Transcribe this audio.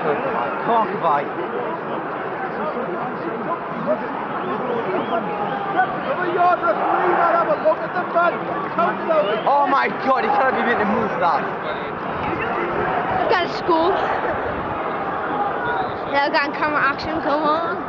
Come on, cabaye. Oh my god, he can't be meant to move that. Got a school. Now got camera action, come on.